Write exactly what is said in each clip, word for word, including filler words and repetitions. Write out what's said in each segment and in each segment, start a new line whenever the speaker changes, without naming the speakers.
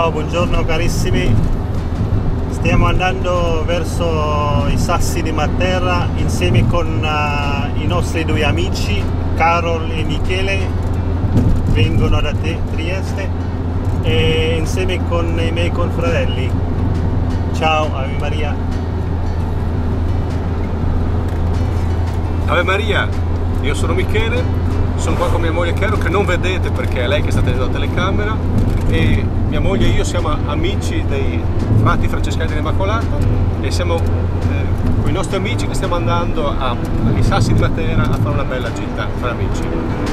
Ciao, buongiorno carissimi. Stiamo andando verso i Sassi di Matera insieme con uh, i nostri due amici Carol e Michele, vengono da Trieste, e insieme con i miei confratelli. Ciao, Ave Maria.
Ave Maria, io sono Michele, sono qua con mia moglie Carol, che non vedete perché è lei che sta tenendo la telecamera, e mia moglie e io siamo amici dei frati francescani dell'Immacolata e siamo eh, con i nostri amici che stiamo andando a, ai Sassi di Matera a fare una bella gita tra amici.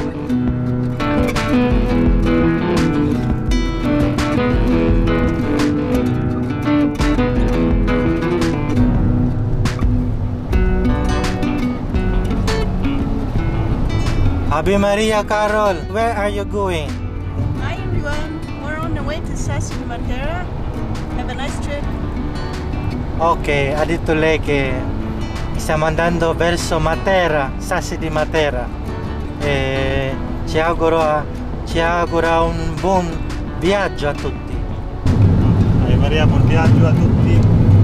Ave Maria, Carol, where are you going?
Hi everyone, we're on the way to Sassi di Matera. Have a nice trip.
Ok, ha detto lei che stiamo andando verso Matera, Sassi di Matera. E ci auguro, ci auguro un buon viaggio a tutti.
Ave Maria, buon viaggio a tutti.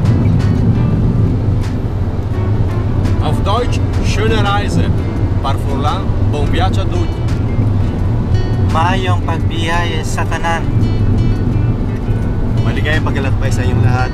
Auf Deutsch, schöne Reise. Parfurlan, buon viaggio a tutti.
Maayong pagbiyaya sa tanan.
Maligayang paglalakbay sa inyong lahat.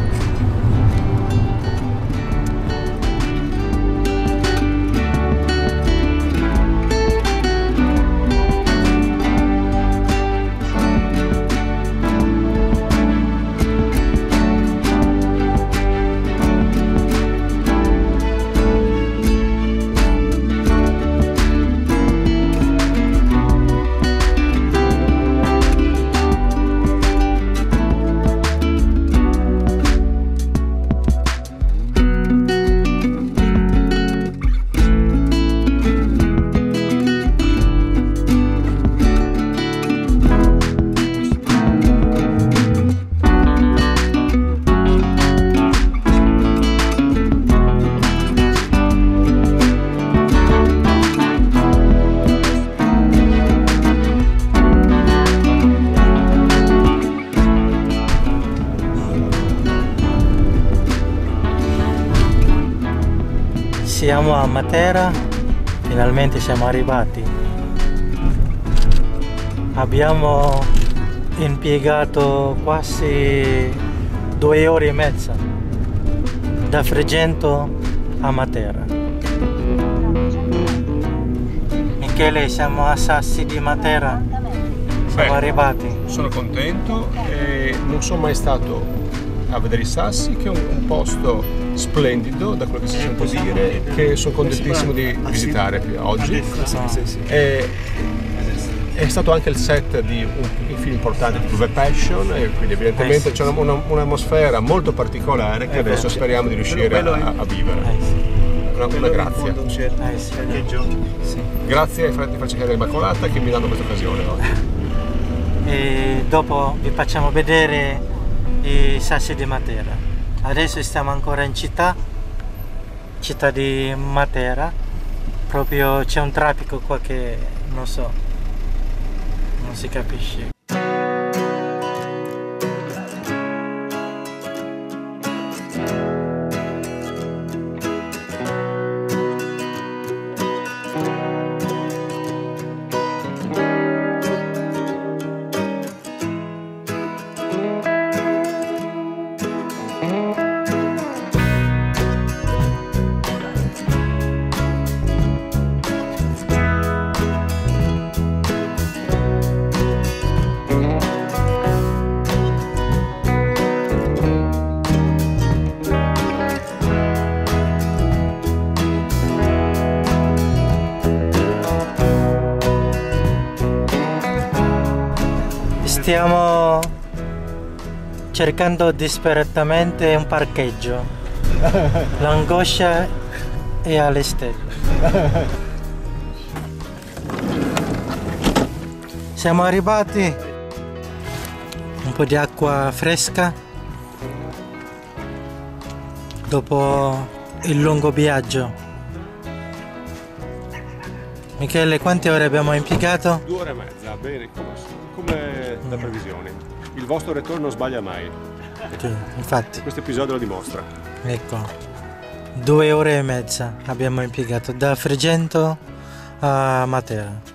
Siamo a Matera, finalmente siamo arrivati. Abbiamo impiegato quasi due ore e mezza da Fregento a Matera. Michele, siamo a Sassi di Matera, siamo
Beh,
arrivati.
Sono contento e non sono mai stato a vedere i Sassi, che è un, un posto splendido da quello che si sente dire, che sono contentissimo di visitare oggi. E, è stato anche il set di un, un film importante di The Passion, e quindi evidentemente c'è una, un'atmosfera molto particolare che adesso speriamo di riuscire a, a vivere. Una, una grazia. Grazie ai frati francescani dell'Immacolata che mi danno questa occasione oggi.
E dopo vi facciamo vedere i Sassi di Matera. Adesso stiamo ancora in città, città di Matera. Proprio c'è un traffico qua che non so, non si capisce. Stiamo cercando disperatamente un parcheggio. L'angoscia è alle stelle. Siamo arrivati. Un po' di acqua fresca dopo il lungo viaggio. Michele, quante ore abbiamo impiegato?
Due ore e mezza, bene, come, come da previsioni. il vostro rettore non sbaglia mai.
Sì, infatti.
Questo episodio lo dimostra.
Ecco, due ore e mezza abbiamo impiegato da Frigento a Matera.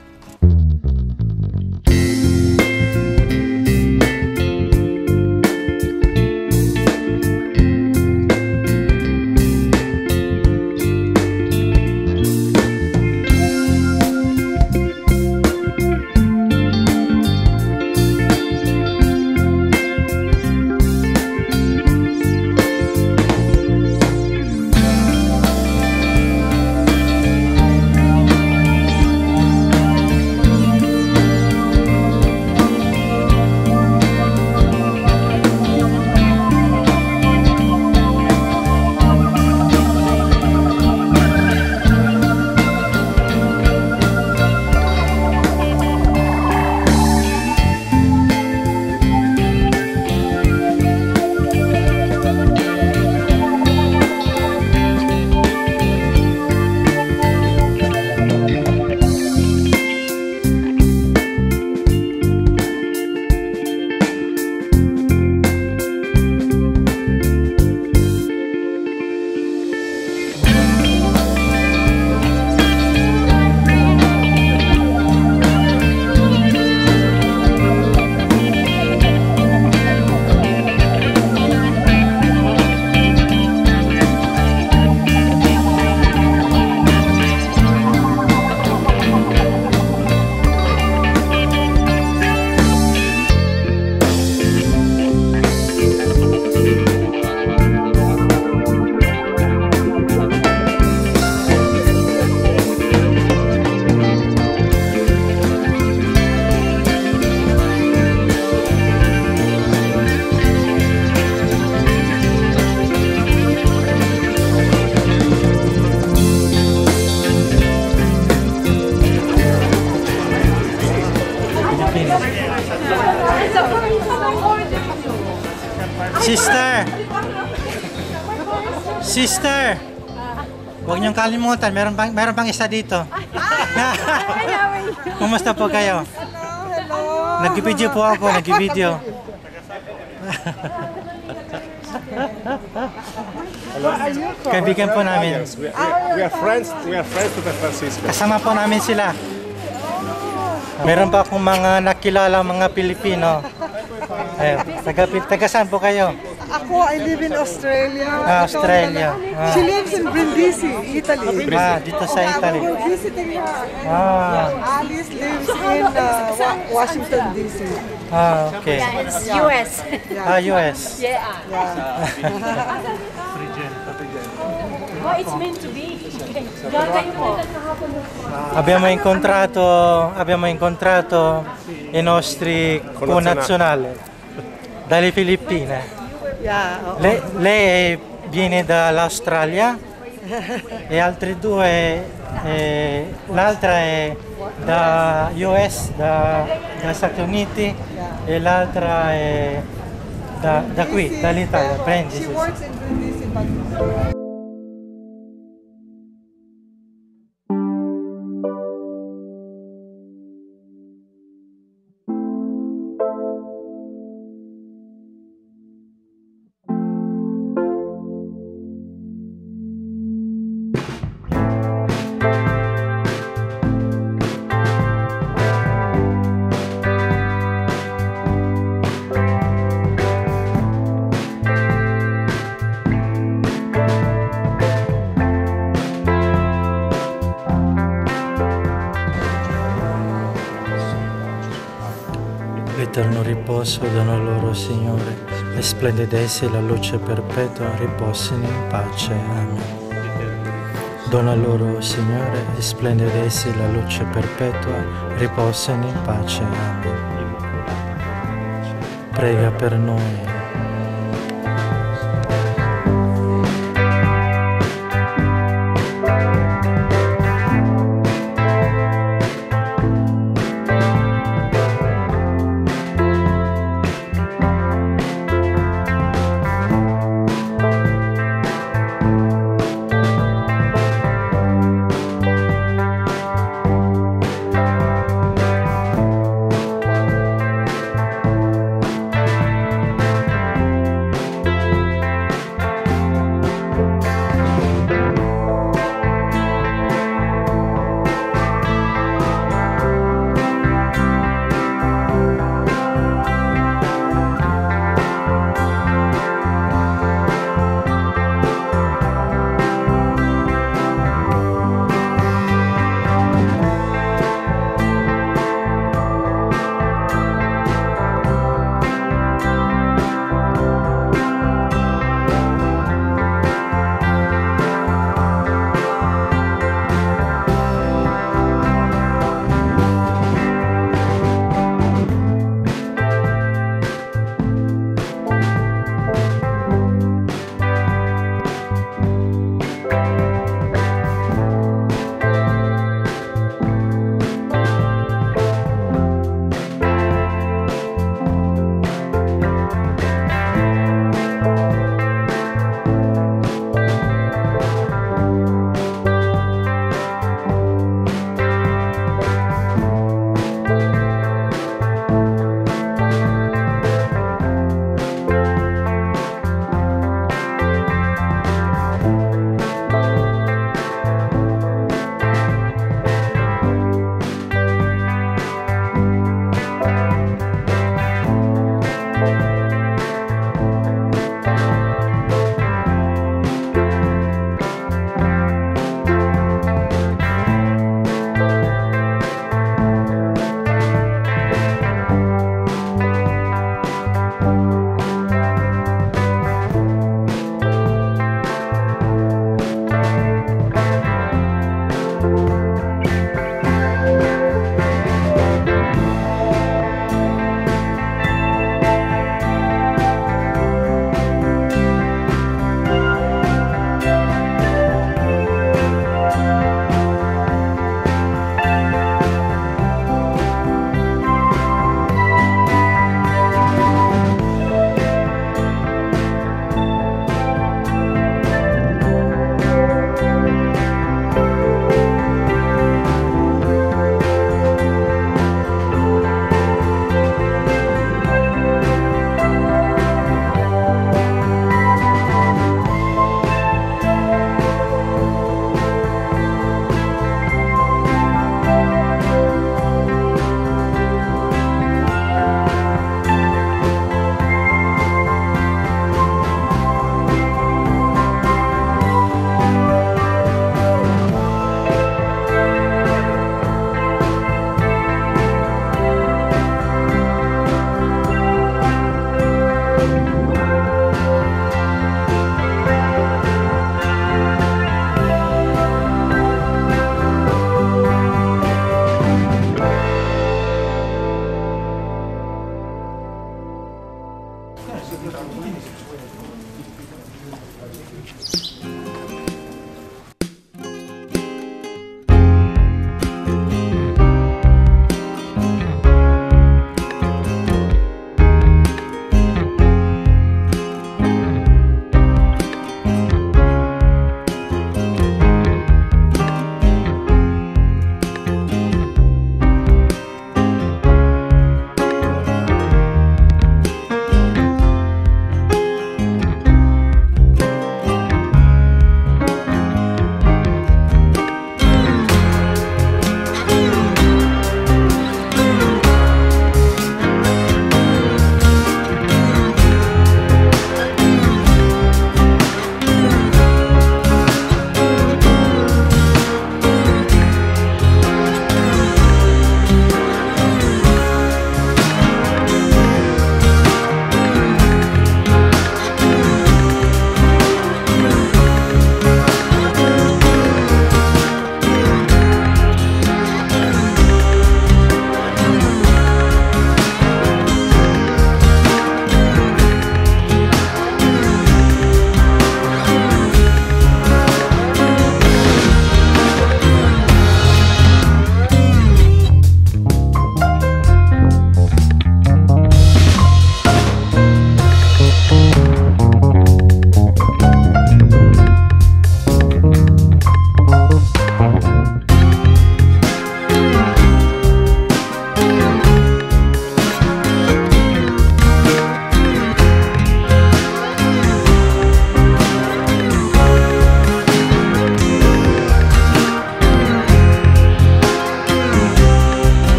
Sister! Sister! Huwag niyong kalimutan, meron pang, meron pang isa dito. Kumusta po kayo?
Hello.
Nag-video po ako, nag-video. Kaibigan po namin.
Yes, we, we, we are friends. We are friends with the Francisco.
Kasama po namin sila. Meron pa akong mga nakilala mga Pilipino. Eh, taga, taga saan po kayo?
Ako, I live in Australia.
Ah, Australia. Ah.
She lives in Brindisi, Italy.
Ah, dito sa Italy.
We're visiting her.
Ah,
Alice lives in uh, Wa- Washington, D C.
ah okay.
Yeah, it's U S.
Ah, U S.
Yeah.
Oh, it's meant to be. Gagawin po.
Abbiamo incontrato, abbiamo incontrato i nostri connazionali dalle Filippine.
Yeah. oo.
Lei, lei viene dall'Australia e altre due, eh, l'altra è da U S, da, da Stati Uniti e l'altra è da, da qui,
Brindisi,
dall'Italia.
pero
Brindisi.
She works in Brindisi, but
L'eterno riposo dona loro, Signore, e splendida essi la luce perpetua, riposino in pace. Amen. Dona loro, Signore, e splendida essi la luce perpetua, riposino in pace. Amen. Prega per noi.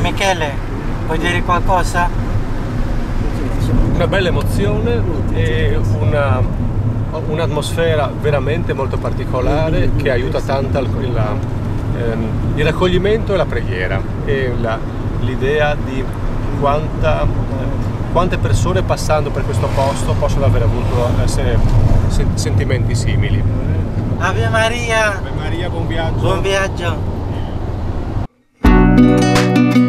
Michele, vuoi dire qualcosa?
Una bella emozione e una, un'atmosfera veramente molto particolare che aiuta tanto il, la, ehm, il raccoglimento e la preghiera e la, l'idea di quanta, eh, quante persone passando per questo posto possono aver avuto eh, se, se, sentimenti simili.
Ave Maria!
Ave Maria, buon viaggio!
Buon viaggio!